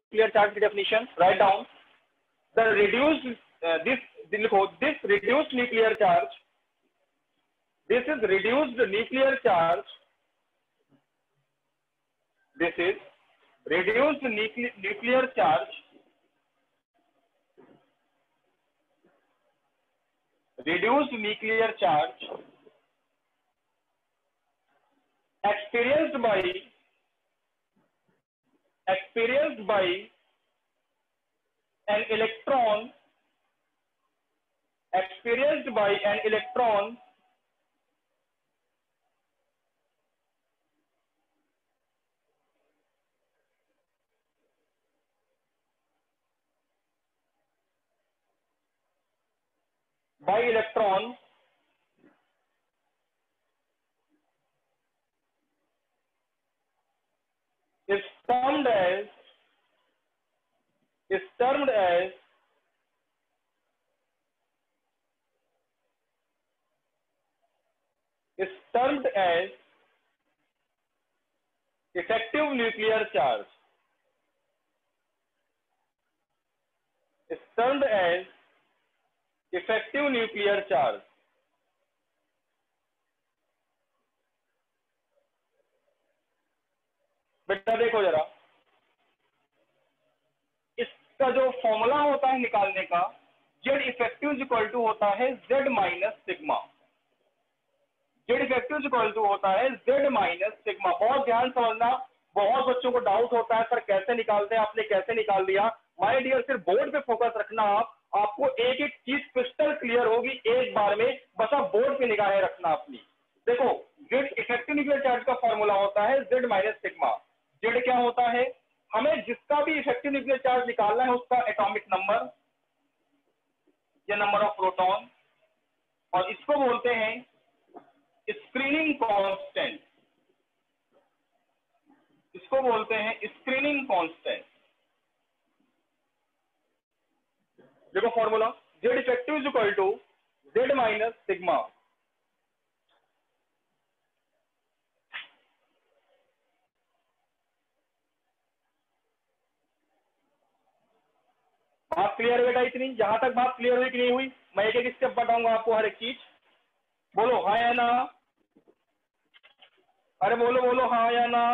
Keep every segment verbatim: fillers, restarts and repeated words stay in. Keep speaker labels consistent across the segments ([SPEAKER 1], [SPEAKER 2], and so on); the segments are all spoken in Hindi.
[SPEAKER 1] nuclear charge की definition. Write down the reduced uh, this लिखो this reduced nuclear charge. This is reduced nuclear charge. This is reduced nuclear charge. Reduced nuclear charge experienced by experienced by an electron experienced by an electron by electron is termed as is termed as is termed as effective nuclear charge. Is termed as effective nuclear charge. बेटा देखो जरा, इसका जो फॉर्मूला होता है निकालने का, Z effective is equal to होता है Z minus sigma. Z effective is equal to होता है जेड माइनस सिग्मा. बहुत ध्यान समझना, बहुत बच्चों को डाउट होता है सर कैसे निकालते हैं, आपने कैसे निकाल दिया. माय डियर सिर्फ बोर्ड पे फोकस रखना, आप आपको एक एक चीज क्रिस्टल क्लियर होगी एक बार में, बस आप बोर्ड पे निगाहें रखना अपनी. देखो जेड इफेक्टिव न्यूक्लियर चार्ज का फॉर्मूला होता है जेड माइनस सिग्मा. जेड क्या होता है, हमें जिसका भी इफेक्टिव न्यूक्लियर चार्ज निकालना है उसका एटॉमिक नंबर या नंबर ऑफ प्रोटॉन, और इसको बोलते हैं स्क्रीनिंग कांस्टेंट. इसको बोलते हैं स्क्रीनिंग कांस्टेंट. देखो formula, Z effective is equal to Z minus sigma. बात क्लियर है बेटा इतनी? जहां तक बात क्लियर हुई कि नहीं हुई, मैं एक एक स्टेप बताऊंगा आपको हर एक चीज. बोलो हाँ या ना, अरे बोलो बोलो हाँ या ना.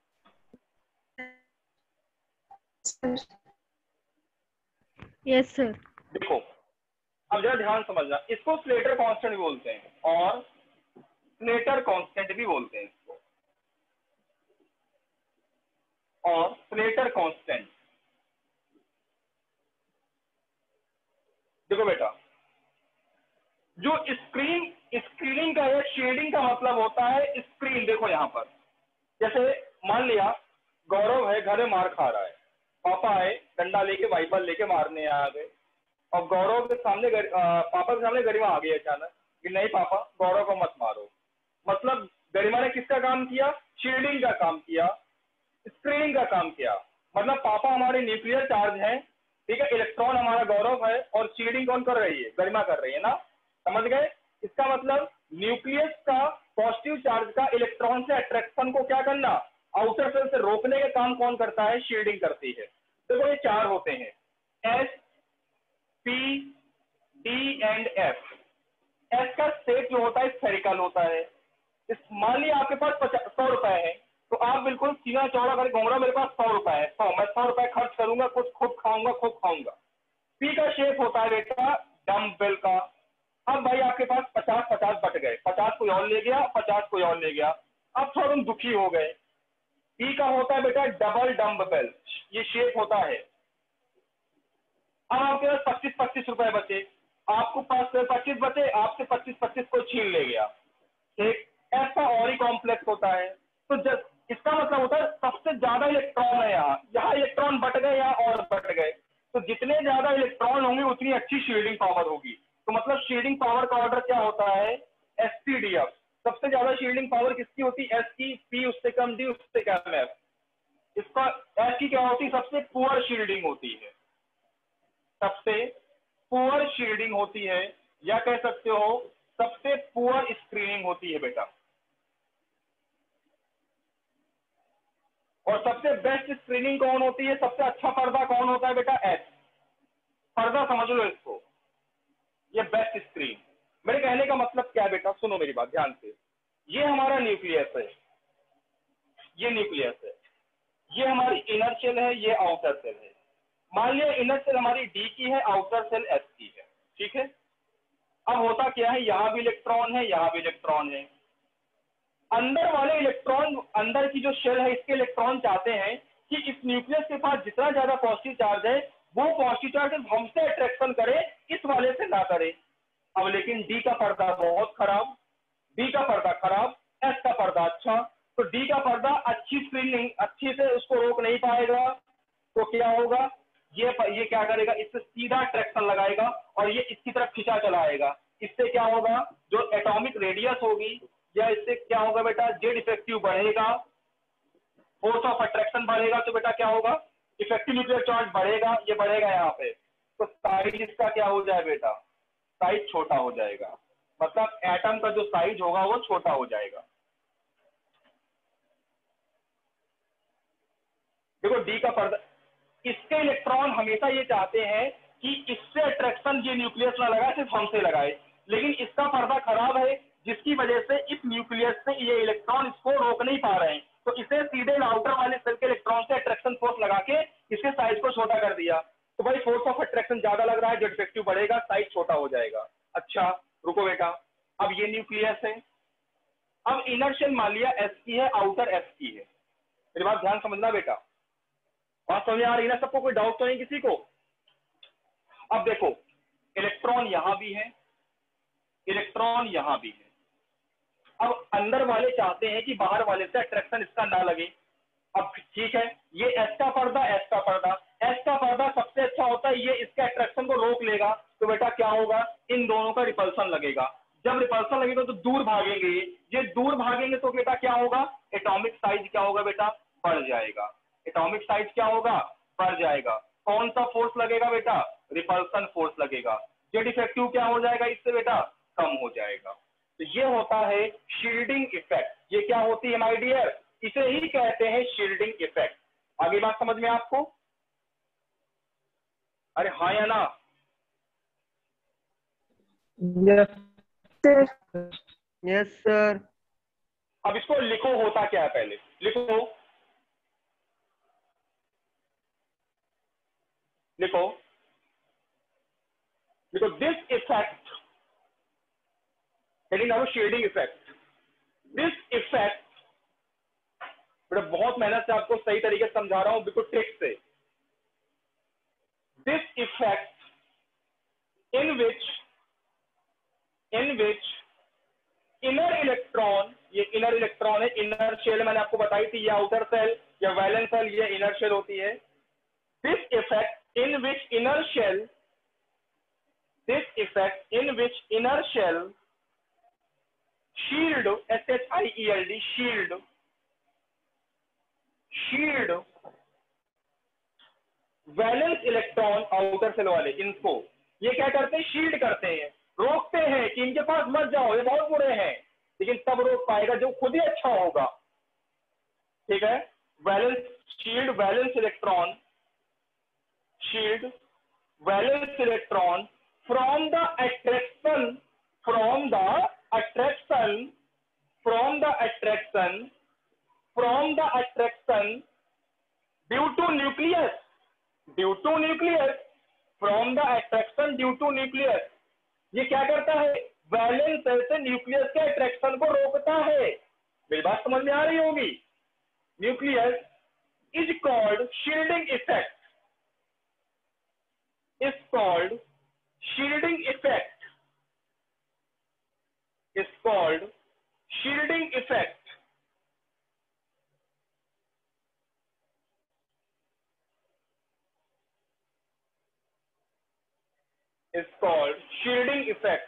[SPEAKER 2] Yes sir.
[SPEAKER 1] देखो अब जरा ध्यान समझना, इसको स्लेटर कांस्टेंट भी बोलते हैं और स्लेटर कांस्टेंट भी बोलते हैं इसको, और स्लेटर कांस्टेंट. देखो बेटा, जो स्क्रीन स्क्रीनिंग का या शेडिंग का मतलब होता है स्क्रीन. देखो यहां पर जैसे मान लिया गौरव है, घर में मार खा रहा है, पापा आए डंडा लेके वाइपर लेके मारने आ गए, और गौरव के सामने गर, आ, पापा के सामने गरिमा आ गई अचानक कि नहीं पापा गौरव को मत मारो. मतलब गरिमा ने किसका काम किया? शील्डिंग का काम किया, स्क्रीनिंग का काम किया. मतलब पापा हमारे न्यूक्लियर चार्ज है, ठीक है, इलेक्ट्रॉन हमारा गौरव है, और शील्डिंग कौन कर रही है? गरिमा कर रही है ना. समझ गए? इसका मतलब न्यूक्लियस का पॉजिटिव चार्ज का इलेक्ट्रॉन से अट्रैक्शन को क्या करना, आउटर सेल से रोकने का काम कौन करता है? शील्डिंग करती है. देखो ये चार होते हैं, S P D and F. S का शेप जो होता है स्फेरिकल होता है. इस मान लिया आपके पास सौ रुपए है, तो आप बिल्कुल सीधा चौड़ा करके घूम रहा, मेरे पास सौ रुपए है, सौ मैं सौ रुपए खर्च करूंगा, कुछ खूब खाऊंगा खूब खाऊंगा. पी का शेप होता है बेटा डम्बेल का. अब भाई आपके पास पचास पचास बट गए, पचास कोई और ले गया, पचास कोई और ले गया, अब थोड़ा तुम दुखी हो गए. पी का होता है बेटा डबल डम्बेल, ये शेप होता है. अब आपके पास पच्चीस पच्चीस रुपए बचे, आपको पास पच्चीस बचे, आपसे पच्चीस पच्चीस को छीन ले गया. एक ऐसा और ही कॉम्प्लेक्स होता है. तो जब इसका मतलब होता है सबसे ज्यादा इलेक्ट्रॉन है यहाँ, यहाँ इलेक्ट्रॉन बट गए, यहाँ और बट गए, तो जितने ज्यादा इलेक्ट्रॉन होंगे उतनी अच्छी शील्डिंग पावर होगी. तो मतलब शील्डिंग पावर का ऑर्डर क्या होता है? S P D F. सबसे ज्यादा शील्डिंग पावर किसकी होती है? एस की. पी उससे कम, डी उससे कम, एफ. इसका एस की क्या होती है? सबसे पुअर शील्डिंग होती है, सबसे पुअर शील्डिंग होती है, या कह सकते हो सबसे पुअर स्क्रीनिंग होती है बेटा. और सबसे बेस्ट स्क्रीनिंग कौन होती है, सबसे अच्छा पर्दा कौन होता है बेटा, एस। पर्दा समझ लो इसको, ये बेस्ट स्क्रीन। मेरे कहने का मतलब क्या है बेटा, सुनो मेरी बात ध्यान से। ये हमारा न्यूक्लियस है, ये न्यूक्लियस है, ये हमारी इनर शेल है, ये आउटर सेल है। मान लिया इनर सेल हमारी डी की है, आउटर सेल एस की है, ठीक है। अब होता क्या है, यहां भी इलेक्ट्रॉन है, यहां भी इलेक्ट्रॉन है। अंदर वाले इलेक्ट्रॉन, अंदर की जो शेल है, इसके इलेक्ट्रॉन चाहते हैं कि इस न्यूक्लियस के पास जितना ज्यादा पॉजिटिव चार्ज है, वो पॉजिटिव चार्ज हमसे अट्रैक्शन करे, इस वाले से ना करे। अब लेकिन डी का पर्दा बहुत खराब, डी का पर्दा खराब, एस का पर्दा अच्छा। तो डी का पर्दा अच्छी स्क्रीन नहीं, अच्छी से उसको रोक नहीं पाएगा, तो क्या होगा, ये ये क्या करेगा, इससे सीधा अट्रैक्शन लगाएगा और ये इसकी तरफ खिंचा चलाएगा। इससे क्या होगा, जो एटॉमिक रेडियस होगी, या इससे क्या होगा बेटा, जेड इफेक्टिव बढ़ेगा, फोर्स ऑफ अट्रैक्शन बढ़ेगा। तो बेटा क्या होगा, इफेक्टिव न्यूक्लियर चार्ज बढ़ेगा, ये बढ़ेगा यहाँ पे। तो साइज इसका क्या हो जाए बेटा, साइज छोटा हो जाएगा, मतलब एटम का जो साइज होगा वो छोटा हो जाएगा। देखो डी का पर्दा, इसके इलेक्ट्रॉन हमेशा ये चाहते हैं कि इससे अट्रैक्शन ये न्यूक्लियस ना लगाए, सिर्फ हमसे लगाए। लेकिन इसका पर्दा खराब है, जिसकी वजह से इस न्यूक्लियस से ये इलेक्ट्रॉन इसको रोक नहीं पा रहे हैं। तो इसे सीधे आउटर वाले सेल के इलेक्ट्रॉन से अट्रैक्शन फोर्स लगा के इसके साइज को छोटा कर दिया। तो भाई फोर्स ऑफ अट्रैक्शन ज्यादा लग रहा है, जेड इफेक्टिव बढ़ेगा, साइज छोटा हो जाएगा। अच्छा रुको बेटा, अब ये न्यूक्लियस है, अब इनर शेल मान लिया एस की है, आउटर एस की है। मेरी बात ध्यान समझना बेटा, बात समझ आ रही है ना सबको, कोई डाउट तो नहीं किसी को। अब देखो इलेक्ट्रॉन यहां भी है, इलेक्ट्रॉन यहां भी है। अब अंदर वाले चाहते हैं कि बाहर वाले से अट्रैक्शन इसका ना लगे। अब ठीक है, ये एस का पर्दा, एस का पर्दा, एस का पर्दा सबसे अच्छा होता है, ये इसके अट्रैक्शन को रोक लेगा। तो बेटा क्या होगा, इन दोनों का रिपल्सन लगेगा। जब रिपल्सन लगेगा तो दूर भागेंगे, ये दूर भागेंगे तो बेटा क्या होगा, एटॉमिक साइज क्या होगा बेटा, बढ़ जाएगा। एटॉमिक साइज क्या होगा, बढ़ जाएगा। कौन सा फोर्स लगेगा बेटा, रिपल्सन फोर्स लगेगा। जेड इफेक्टिव क्या हो जाएगा इससे बेटा, कम हो जाएगा। तो ये होता है शील्डिंग इफेक्ट। ये क्या होती है माय डियर, इसे ही कहते हैं शील्डिंग इफेक्ट। आगे बात समझ में आपको, अरे हाँ या ना।
[SPEAKER 3] Yes sir.
[SPEAKER 1] अब इसको लिखो, होता क्या है पहले लिखो, लिखो लिखो दिस इफेक्ट, लेकिन अब शील्डिंग इफेक्ट, दिस इफेक्ट, बेटा बहुत मेहनत से आपको सही तरीके से समझा रहा हूं, बिल्कुल ट्रिक से। This effect in which in which inner electron, ये इनर इलेक्ट्रॉन है, इनर शेल मैंने आपको बताई थी, ये आउटर सेल या वैलेंस सेल, ये इनर शेल होती है। This effect in which inner shell, this effect in which inner shell shield, S H I E L D, shield, shield valence electron, outer shell वाले, इनको ये क्या करते हैं, शील्ड करते हैं, रोकते हैं कि इनके पास मत जाओ, ये बहुत बुरे हैं। लेकिन तब रोक पाएगा जो खुद ही अच्छा होगा, ठीक है। Valence shield, valence electron, shield valence electron from the attraction, from the attraction, from the attraction, from the attraction due to nucleus, due to nucleus, from the attraction due to nucleus. ये क्या करता है, वैलेंस सेल से न्यूक्लियस के अट्रैक्शन को रोकता है। मेरी बात समझ में आ रही होगी। Nucleus is called shielding effect, is called shielding effect, is called shielding effect. is called shielding effect.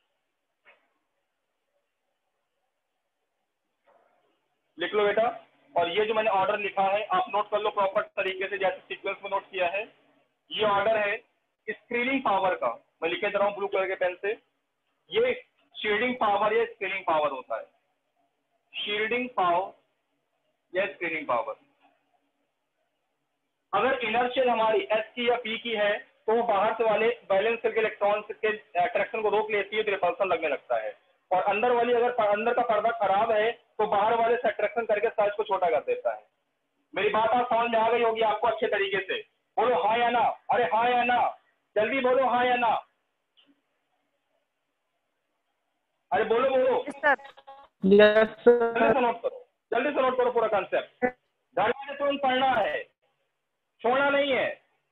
[SPEAKER 1] लिख लो बेटा, और ये जो मैंने ऑर्डर लिखा है आप नोट कर लो प्रॉपर तरीके से, जैसे सीक्वेंस में नोट किया है। ये ऑर्डर है स्क्रीनिंग पावर का, मैं लिखे दे रहा हूं ब्लू कलर के पेन से। ये शील्डिंग पावर या स्क्रीनिंग पावर होता है, शील्डिंग पावर या स्क्रीनिंग पावर। अगर इनर्शियल हमारी एस की या पी की है तो वो बाहर से वाले बैलेंस करके इलेक्ट्रॉन के अट्रैक्शन को रोक लेती है तो रिपल्सन लगने लगता है, और अंदर वाली अगर अंदर का पर्दा खराब है तो बाहर वाले से अट्रैक्शन करके साइज को छोटा कर देता है। मेरी बात आप समझ में आ गई होगी आपको अच्छे तरीके से? बोलो हाँ या ना, अरे हाँ या ना, जल्दी बोलो हाँ या ना, अरे बोलो बोलो।
[SPEAKER 3] यस
[SPEAKER 1] जल्दी
[SPEAKER 3] सर।
[SPEAKER 1] से नोट करो, जल्दी से नोट करो पूरा कंसेप्ट, घर में तुरंत पढ़ना है, छोड़ना नहीं है।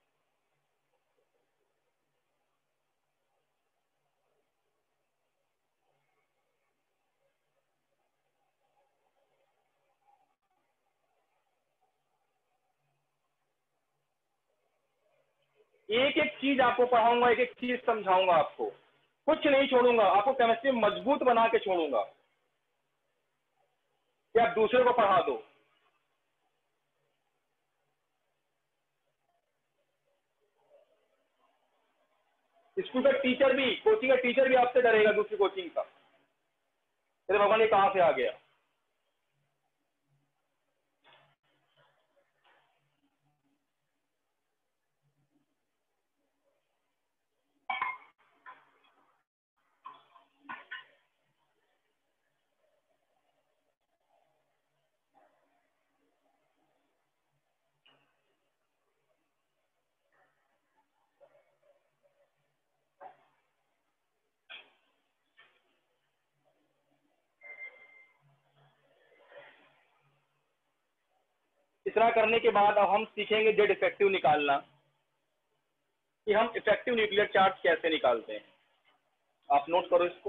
[SPEAKER 1] एक एक चीज आपको पढ़ाऊंगा, एक एक चीज समझाऊंगा, आपको कुछ नहीं छोड़ूंगा, आपको केमिस्ट्री मजबूत बना के छोड़ूंगा कि आप दूसरे को पढ़ा दो। स्कूल का टीचर भी, कोचिंग का टीचर भी आपसे डरेगा दूसरी कोचिंग का। अरे भगवान ये कहां से आ गया? इतना करने के बाद अब हम सीखेंगे जेड इफेक्टिव निकालना, कि हम इफेक्टिव न्यूक्लियर चार्ज कैसे निकालते हैं। आप नोट करो इसको।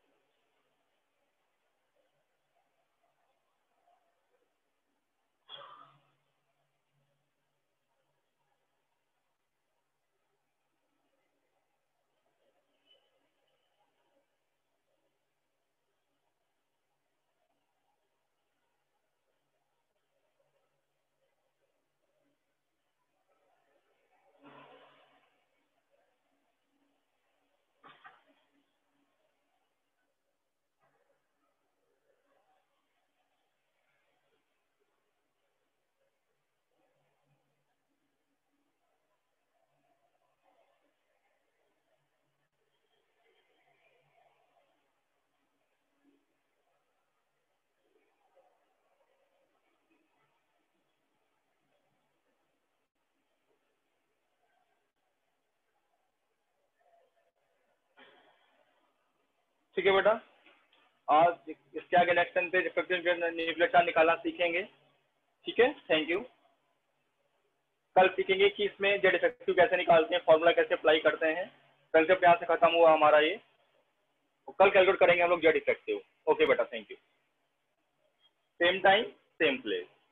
[SPEAKER 1] ठीक है बेटा, आज इसके आगे नेक्स्ट टाइम पे इफेक्टिव न्यूक्लियर चार्ज निकालना सीखेंगे। ठीक है, थैंक यू। कल सीखेंगे कि इसमें जेड इफेक्टिव कैसे निकालते हैं, फॉर्मूला कैसे अप्लाई करते हैं। कंसेप्ट यहाँ से खत्म हुआ हमारा ये, कल कैलकुलेट करेंगे हम लोग जेड इफेक्टिव। ओके बेटा, thank you. Same time same place.